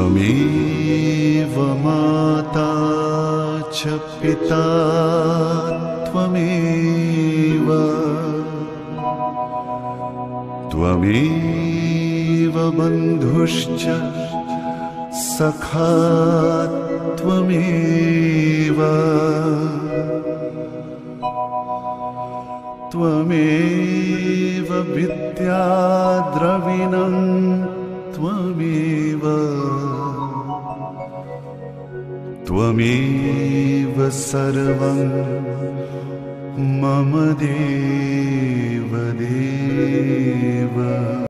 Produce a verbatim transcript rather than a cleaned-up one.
त्वमेव माता च पिता त्वमेव त्वमेव बन्धुश्च सखा त्वमेव त्वमेव विद्याद्रविणं त्वमेव त्वमेव सर्वं मम देव देव।